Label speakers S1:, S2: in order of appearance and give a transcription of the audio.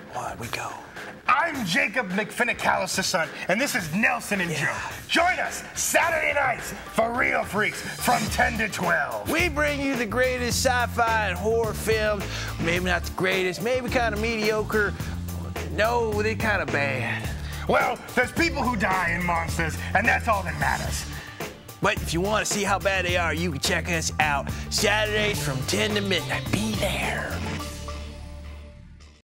S1: What? We go.
S2: I'm Jacob McFinnacallis' son, and this is Nelson and Joe. Join us Saturday nights for Real Freaks from 10 to 12.
S1: We bring you the greatest sci-fi and horror films. Maybe not the greatest, maybe kind of mediocre. No, they're kind of bad.
S2: Well, there's people who die in monsters, and that's all that matters.
S1: But if you want to see how bad they are, you can check us out Saturdays from 10 to midnight. Be there.